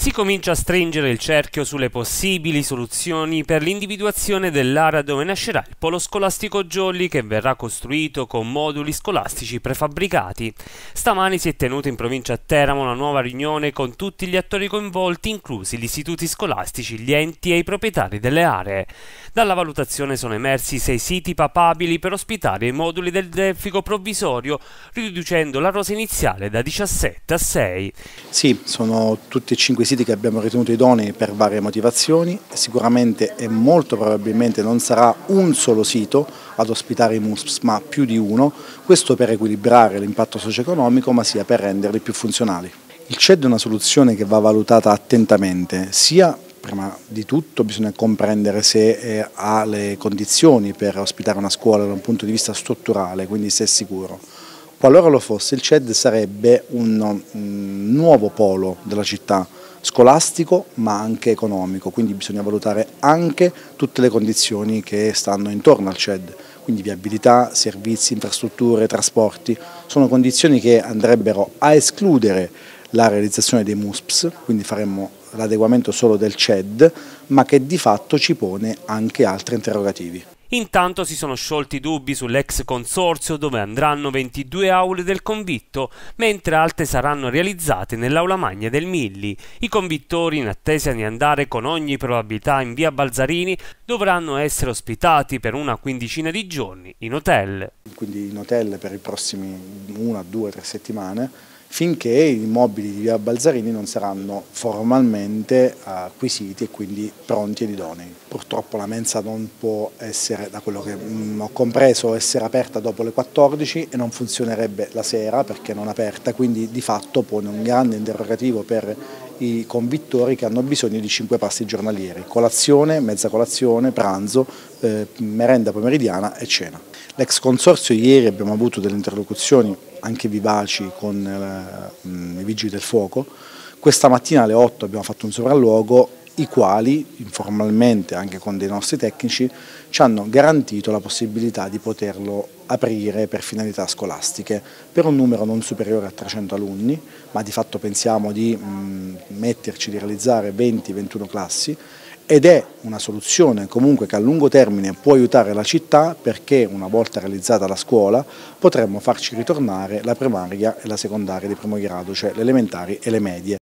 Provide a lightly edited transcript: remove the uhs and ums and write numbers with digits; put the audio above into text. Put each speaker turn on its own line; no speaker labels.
Si comincia a stringere il cerchio sulle possibili soluzioni per l'individuazione dell'area dove nascerà il polo scolastico Jolly, che verrà costruito con moduli scolastici prefabbricati. Stamani si è tenuta in provincia a Teramo una nuova riunione con tutti gli attori coinvolti, inclusi gli istituti scolastici, gli enti e i proprietari delle aree. Dalla valutazione sono emersi 6 siti papabili per ospitare i moduli del Delfico provvisorio, riducendo la rosa iniziale da 17 a 6.
Sì, sono tutti e 5 siti che abbiamo ritenuto idonei per varie motivazioni. Sicuramente e molto probabilmente non sarà un solo sito ad ospitare i MUSPS, ma più di uno, questo per equilibrare l'impatto socio-economico, ma sia per renderli più funzionali. Il CED è una soluzione che va valutata attentamente, sia prima di tutto bisogna comprendere se ha le condizioni per ospitare una scuola da un punto di vista strutturale, quindi se è sicuro. Qualora lo fosse, il CED sarebbe un nuovo polo della città, scolastico ma anche economico, quindi bisogna valutare anche tutte le condizioni che stanno intorno al CED, quindi viabilità, servizi, infrastrutture, trasporti, sono condizioni che andrebbero a escludere la realizzazione dei MUSPS, quindi faremmo l'adeguamento solo del CED, ma che di fatto ci pone anche altri interrogativi.
Intanto si sono sciolti dubbi sull'ex consorzio, dove andranno 22 aule del convitto, mentre altre saranno realizzate nell'aula magna del Milli. I convittori, in attesa di andare con ogni probabilità in via Balzarini, dovranno essere ospitati per una quindicina di giorni in hotel.
Quindi in hotel per i prossimi 1, 2, 3 settimane, finché i immobili di via Balzarini non saranno formalmente acquisiti e quindi pronti ed idonei. Purtroppo la mensa non può essere, da quello che ho compreso, essere aperta dopo le 14 e non funzionerebbe la sera perché non aperta, quindi di fatto pone un grande interrogativo per i convittori che hanno bisogno di 5 pasti giornalieri: colazione, mezza colazione, pranzo, merenda pomeridiana e cena. L'ex consorzio, ieri abbiamo avuto delle interlocuzioni anche vivaci con i vigili del fuoco. Questa mattina alle 8 abbiamo fatto un sopralluogo, i quali informalmente, anche con dei nostri tecnici, ci hanno garantito la possibilità di poterlo aprire per finalità scolastiche, per un numero non superiore a 300 alunni, ma di fatto pensiamo di di realizzare 20-21 classi, ed è una soluzione comunque che a lungo termine può aiutare la città, perché una volta realizzata la scuola potremmo farci ritornare la primaria e la secondaria di primo grado, cioè le elementari e le medie.